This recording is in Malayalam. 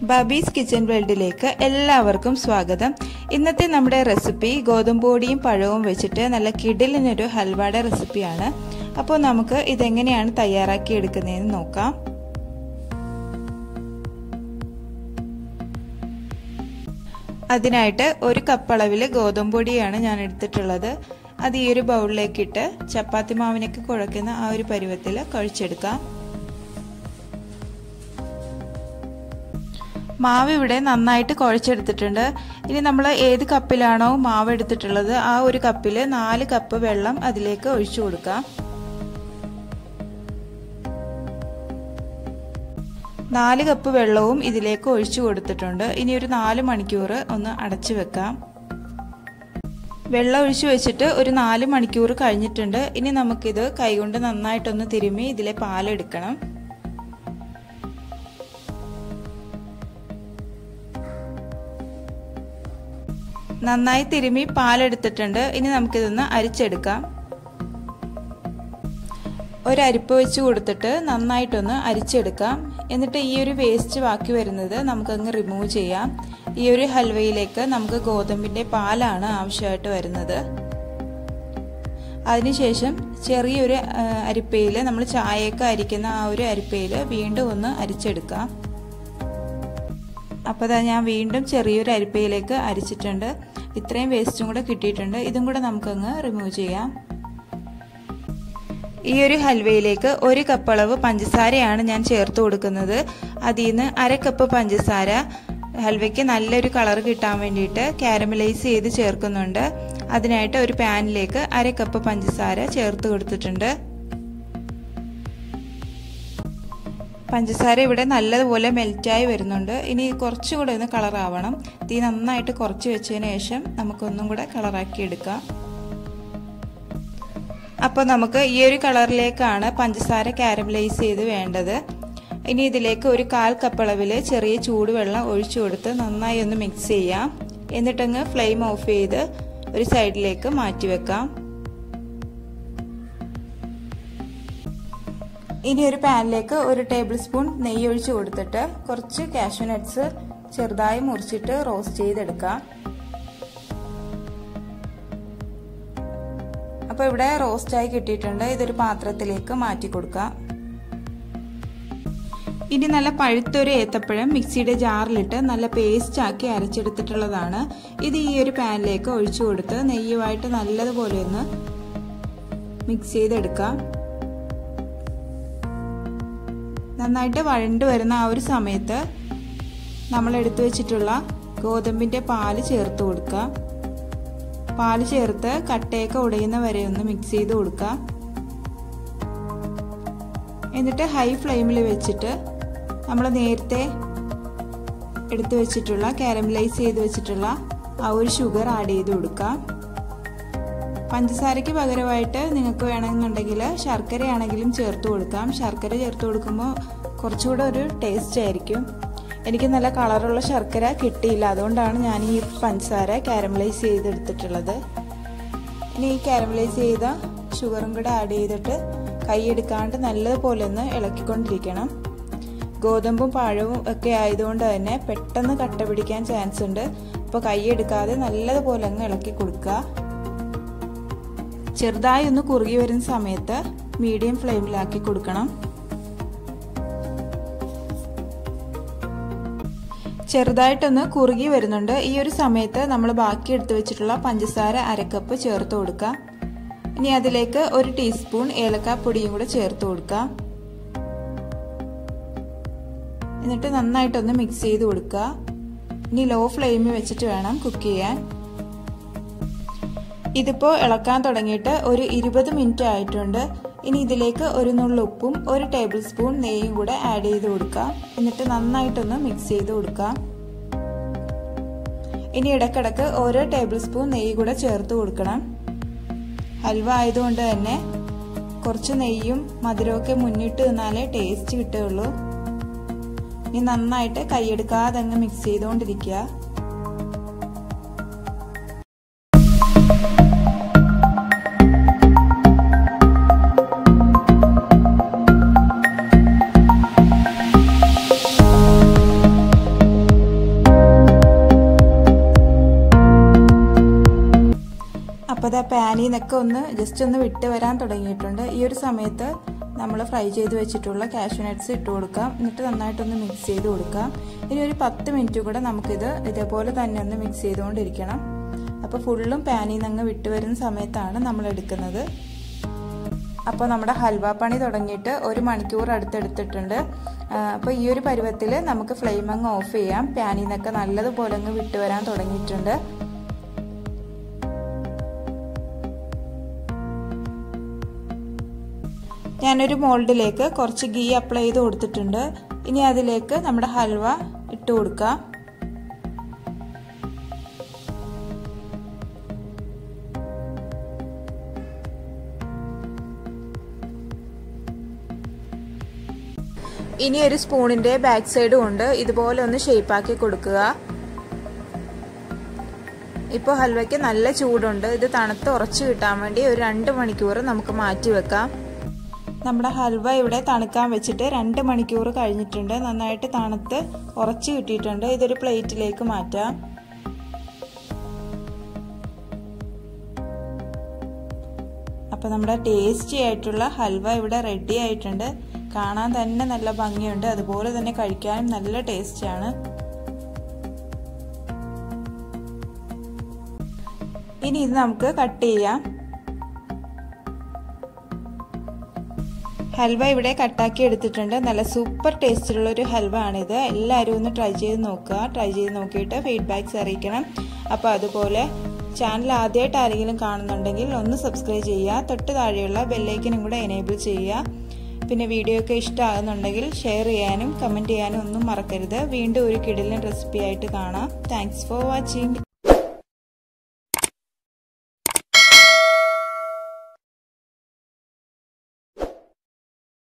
ബബീസ് കിച്ചൻ വേൾഡിലേക്ക് എല്ലാവർക്കും സ്വാഗതം. ഇന്നത്തെ നമ്മുടെ റെസിപ്പി ഗോതമ്പ് പൊടിയും പഴവും വെച്ചിട്ട് നല്ല കിടിലനൊരു ഹൽവയുടെ റെസിപ്പിയാണ്. അപ്പോൾ നമുക്ക് ഇതെങ്ങനെയാണ് തയ്യാറാക്കി എടുക്കുന്നതെന്ന് നോക്കാം. അതിനായിട്ട് ഒരു കപ്പ് അളവിൽ ഗോതമ്പ് പൊടിയാണ് ഞാൻ എടുത്തിട്ടുള്ളത്. അത് ഈ ഒരു ബൗളിലേക്ക് ഇട്ട് ചപ്പാത്തി മാവിനൊക്കെ കുഴക്കുന്ന ആ ഒരു പരുവത്തിൽ കുഴച്ചെടുക്കാം. മാവ് ഇവിടെ നന്നായിട്ട് കുഴച്ചെടുത്തിട്ടുണ്ട്. ഇനി നമ്മൾ ഏത് കപ്പിലാണോ മാവ് എടുത്തിട്ടുള്ളത് ആ ഒരു കപ്പിൽ 4 കപ്പ് വെള്ളം അതിലേക്ക് ഒഴിച്ചു കൊടുക്കാം. 4 കപ്പ് വെള്ളവും ഇതിലേക്ക് ഒഴിച്ചു കൊടുത്തിട്ടുണ്ട്. ഇനി ഒരു 4 മണിക്കൂർ ഒന്ന് അടച്ചു വെക്കാം. വെള്ളം ഒഴിച്ചു വെച്ചിട്ട് ഒരു 4 മണിക്കൂർ കഴിഞ്ഞിട്ടുണ്ട്. ഇനി നമുക്കിത് കൈകൊണ്ട് നന്നായിട്ടൊന്ന് തിരുമ്മി ഇതിലെ പാലെടുക്കണം. നന്നായി തിരുമ്മി പാലെടുത്തിട്ടുണ്ട്. ഇനി നമുക്കിതൊന്ന് അരിച്ചെടുക്കാം. ഒരു അരിപ്പ് വെച്ച് കൊടുത്തിട്ട് നന്നായിട്ടൊന്ന് അരിച്ചെടുക്കാം. എന്നിട്ട് ഈ ഒരു വേസ്റ്റ് ബാക്കി വരുന്നത് നമുക്കങ്ങ് റിമൂവ് ചെയ്യാം. ഈ ഒരു ഹൽവയിലേക്ക് നമുക്ക് ഗോതമ്പിന്റെ പാലാണ് ആവശ്യമായിട്ട് വരുന്നത്. അതിനുശേഷം ചെറിയൊരു അരിപ്പയിൽ നമ്മൾ ചായയൊക്കെ അരിക്കുന്ന ആ ഒരു അരിപ്പയിൽ വീണ്ടും ഒന്ന് അരിച്ചെടുക്കാം. അപ്പോൾ ഞാൻ വീണ്ടും ചെറിയൊരു അരിപ്പയിലേക്ക് അരിച്ചിട്ടുണ്ട്. ഇത്രയും വേസ്റ്റും കൂടെ കിട്ടിയിട്ടുണ്ട്. ഇതും കൂടെ നമുക്കങ്ങ് റിമൂവ് ചെയ്യാം. ഈ ഒരു ഹൽവയിലേക്ക് 1 കപ്പ് അളവ് പഞ്ചസാരയാണ് ഞാൻ ചേർത്ത് കൊടുക്കുന്നത്. അതിൽ നിന്ന് 1/2 കപ്പ് പഞ്ചസാര ഹൽവയ്ക്ക് നല്ലൊരു കളർ കിട്ടാൻ വേണ്ടിയിട്ട് കാരമലൈസ് ചെയ്ത് ചേർക്കുന്നുണ്ട്. അതിനായിട്ട് ഒരു പാനിലേക്ക് 1/2 കപ്പ് പഞ്ചസാര ചേർത്ത് കൊടുത്തിട്ടുണ്ട്. പഞ്ചസാര ഇവിടെ നല്ലതുപോലെ മെൽറ്റായി വരുന്നുണ്ട്. ഇനി കുറച്ചുകൂടെ ഒന്ന് കളറാവണം. തീ നന്നായിട്ട് കുറച്ച് വെച്ചതിന് ശേഷം നമുക്കൊന്നും കൂടെ കളറാക്കി എടുക്കാം. അപ്പോൾ നമുക്ക് ഈ ഒരു കളറിലേക്കാണ് പഞ്ചസാര കാരമലൈസ് ചെയ്ത് വേണ്ടത്. ഇനി ഇതിലേക്ക് ഒരു 1/4 കപ്പ് അളവിൽ ചെറിയ ചൂടുവെള്ളം ഒഴിച്ചു കൊടുത്ത് നന്നായി ഒന്ന് മിക്സ് ചെയ്യാം. എന്നിട്ടങ്ങ് ഫ്ലെയിം ഓഫ് ചെയ്ത് ഒരു സൈഡിലേക്ക് മാറ്റി വെക്കാം. ഇനി ഒരു പാനിലേക്ക് 1 ടേബിൾ സ്പൂൺ നെയ്യ് ഒഴിച്ച് കൊടുത്തിട്ട് കുറച്ച് കാഷ്യൂ നട്ട്സ് ചെറുതായി മുറിച്ചിട്ട് റോസ്റ്റ് ചെയ്തെടുക്കാം. അപ്പോൾ ഇവിടെ റോസ്റ്റായി കിട്ടിയിട്ടുണ്ട്. ഇതൊരു പാത്രത്തിലേക്ക് മാറ്റി കൊടുക്കാം. ഇനി നല്ല പഴുത്തൊരു ഏത്തപ്പഴം മിക്സിയുടെ ജാറിലിട്ട് നല്ല പേസ്റ്റ് ആക്കി അരച്ചെടുത്തിട്ടുള്ളതാണ്. ഇത് ഈ ഒരു പാനിലേക്ക് ഒഴിച്ചു കൊടുത്ത് നെയ്യുമായിട്ട് നല്ലതുപോലെ ഒന്ന് മിക്സ് ചെയ്തെടുക്കാം. നന്നായിട്ട് വഴണ്ട് വരുന്ന ആ ഒരു സമയത്ത് നമ്മൾ എടുത്തു വെച്ചിട്ടുള്ള ഗോതമ്പിന്റെ പാല് ചേർത്ത് കൊടുക്കുക. പാല് ചേർത്ത് കട്ടയൊക്കെ ഉടയുന്ന വരെ ഒന്ന് മിക്സ് ചെയ്ത് കൊടുക്കുക. എന്നിട്ട് ഹൈ ഫ്ലെയിമിൽ വെച്ചിട്ട് നമ്മൾ നേരത്തെ എടുത്തു വെച്ചിട്ടുള്ള കാരമലൈസ് ചെയ്ത് വെച്ചിട്ടുള്ള ആ ഒരു ഷുഗർ ആഡ് ചെയ്ത് കൊടുക്കുക. പഞ്ചസാരയ്ക്ക് പകരമായിട്ട് നിങ്ങൾക്ക് വേണമെന്നുണ്ടെങ്കിൽ ശർക്കരയാണെങ്കിലും ചേർത്ത് കൊടുക്കാം. ശർക്കര ചേർത്ത് കൊടുക്കുമ്പോൾ കുറച്ചുകൂടെ ഒരു ടേസ്റ്റ് ആയിരിക്കും. എനിക്ക് നല്ല കളറുള്ള ശർക്കര കിട്ടിയില്ല, അതുകൊണ്ടാണ് ഞാൻ ഈ പഞ്ചസാര കാരമലൈസ് ചെയ്തെടുത്തിട്ടുള്ളത്. ഇനി ഈ കാരമലൈസ് ചെയ്ത ഷുഗറും കൂടെ ആഡ് ചെയ്തിട്ട് കൈയെടുക്കാണ്ട് നല്ലതുപോലെ ഒന്ന് ഇളക്കിക്കൊണ്ടിരിക്കണം. ഗോതമ്പും പഴവും ഒക്കെ ആയതുകൊണ്ട് തന്നെ പെട്ടെന്ന് കട്ട പിടിക്കാൻ ചാൻസ് ഉണ്ട്. അപ്പോൾ കൈയെടുക്കാതെ നല്ലതുപോലെ അങ്ങ് ഇളക്കി കൊടുക്കുക. ചെറുതായി ഒന്ന് കുറുകി വരുന്ന സമയത്ത് മീഡിയം ഫ്ലെയിമിലാക്കി കൊടുക്കണം. ചെറുതായിട്ടൊന്ന് കുറുകി വരുന്നുണ്ട്. ഈ ഒരു സമയത്ത് നമ്മൾ ബാക്കി എടുത്തു വെച്ചിട്ടുള്ള പഞ്ചസാര 1/2 കപ്പ് ചേർത്ത് കൊടുക്കുക. ഇനി അതിലേക്ക് 1 ടീസ്പൂൺ ഏലക്കാപ്പൊടിയും കൂടെ ചേർത്ത് കൊടുക്കുക. എന്നിട്ട് നന്നായിട്ടൊന്ന് മിക്സ് ചെയ്ത് കൊടുക്കുക. ഇനി ലോ ഫ്ലെയിമിൽ വെച്ചിട്ട് വേണം കുക്ക് ചെയ്യാൻ. ഇതിപ്പോൾ ഇളക്കാൻ തുടങ്ങിയിട്ട് ഒരു 20 മിനിറ്റ് ആയിട്ടുണ്ട്. ഇനി ഇതിലേക്ക് 1 നുള്ളു ഉപ്പും 1 ടേബിൾ സ്പൂൺ നെയ്യും കൂടെ ആഡ് ചെയ്ത് കൊടുക്കാം. എന്നിട്ട് നന്നായിട്ടൊന്ന് മിക്സ് ചെയ്ത് കൊടുക്കാം. ഇനി ഇടക്കിടക്ക് ഓരോ ടേബിൾ സ്പൂൺ നെയ്യ് കൂടെ ചേർത്ത് കൊടുക്കണം. ഹൽവ ആയതുകൊണ്ട് തന്നെ കുറച്ച് നെയ്യും മധുരമൊക്കെ മുന്നിട്ട് നിന്നാലേ ടേസ്റ്റ് കിട്ടുകയുള്ളൂ. ഇനി നന്നായിട്ട് കൈയെടുക്കാതെ അങ്ങ് മിക്സ് ചെയ്തുകൊണ്ടിരിക്കുക. പാനിയിൽ നിന്നൊക്കെ ഒന്ന് ജസ്റ്റ് ഒന്ന് വിട്ട് വരാൻ തുടങ്ങിയിട്ടുണ്ട്. ഈ ഒരു സമയത്ത് നമ്മൾ ഫ്രൈ ചെയ്ത് വെച്ചിട്ടുള്ള കാഷ്യൂ നട്ട്സ് ഇട്ട് കൊടുക്കാം. എന്നിട്ട് നന്നായിട്ടൊന്ന് മിക്സ് ചെയ്ത് കൊടുക്കാം. ഇനി ഒരു 10 മിനിറ്റ് കൂടെ നമുക്കിത് ഇതേപോലെ തന്നെ ഒന്ന് മിക്സ് ചെയ്തുകൊണ്ടിരിക്കണം. അപ്പോൾ ഫുള്ളും പാനിൽ നിന്ന് അങ്ങ് വിട്ട് വരുന്ന സമയത്താണ് നമ്മൾ എടുക്കുന്നത്. അപ്പോൾ നമ്മുടെ ഹൽവ പണി തുടങ്ങിയിട്ട് 1 മണിക്കൂർ അടുത്തെടുത്തിട്ടുണ്ട്. അപ്പോൾ ഈ ഒരു പരുവത്തിൽ നമുക്ക് ഫ്ലെയിം അങ്ങ് ഓഫ് ചെയ്യാം. പാനിൽ നിന്നൊക്കെ നല്ലതുപോലെ അങ്ങ് വിട്ട് വരാൻ തുടങ്ങിയിട്ടുണ്ട്. ഞാനൊരു മോൾഡിലേക്ക് കുറച്ച് ഗീ അപ്ലൈ ചെയ്ത് കൊടുത്തിട്ടുണ്ട്. ഇനി അതിലേക്ക് നമ്മുടെ ഹൽവ ഇട്ട് കൊടുക്കാം. ഇനി ഒരു സ്പൂണിന്റെ ബാക്ക് സൈഡ് കൊണ്ട് ഇതുപോലെ ഒന്ന് ഷേപ്പാക്കി കൊടുക്കുക. ഇപ്പോൾ ഹൽവയ്ക്ക് നല്ല ചൂടുണ്ട്. ഇത് തണുത്ത് ഉറച്ചു കിട്ടാൻ വേണ്ടി ഒരു 2 മണിക്കൂർ നമുക്ക് മാറ്റി വെക്കാം. നമ്മുടെ ഹൽവ ഇവിടെ തണുക്കാൻ വെച്ചിട്ട് 2 മണിക്കൂർ കഴിഞ്ഞിട്ടുണ്ട്. നന്നായിട്ട് തണുത്ത് ഉറച്ചു കിട്ടിയിട്ടുണ്ട്. ഇതൊരു പ്ലേറ്റിലേക്ക് മാറ്റാം. അപ്പോൾ നമ്മുടെ ടേസ്റ്റി ആയിട്ടുള്ള ഹൽവ ഇവിടെ റെഡി ആയിട്ടുണ്ട്. കാണാൻ തന്നെ നല്ല ഭംഗിയുണ്ട്. അതുപോലെ തന്നെ കഴിക്കാനും നല്ല ടേസ്റ്റിയാണ്. ഇനി ഇത് നമുക്ക് കട്ട് ചെയ്യാം. ഹൽവ ഇവിടെ കട്ടാക്കി എടുത്തിട്ടുണ്ട്. നല്ല സൂപ്പർ ടേസ്റ്റിലുള്ള ഒരു ഹൽവ ആണിത്. എല്ലാവരും ഒന്ന് ട്രൈ ചെയ്ത് നോക്കുക. ട്രൈ ചെയ്ത് നോക്കിയിട്ട് ഫീഡ്ബാക്ക്സ് അറിയിക്കണം. അപ്പോൾ അതുപോലെ ചാനൽ ആദ്യമായിട്ട് ആരെങ്കിലും കാണുന്നുണ്ടെങ്കിൽ ഒന്ന് സബ്സ്ക്രൈബ് ചെയ്യുക. തൊട്ട് താഴെയുള്ള ബെല്ലൈക്കനും കൂടെ എനേബിൾ ചെയ്യുക. പിന്നെ വീഡിയോ ഒക്കെ ഇഷ്ടമാകുന്നുണ്ടെങ്കിൽ ഷെയർ ചെയ്യാനും കമൻറ്റ് ചെയ്യാനും ഒന്നും മറക്കരുത്. വീണ്ടും ഒരു കിടിലൻ റെസിപ്പി ആയിട്ട് കാണാം. Thanks for watching.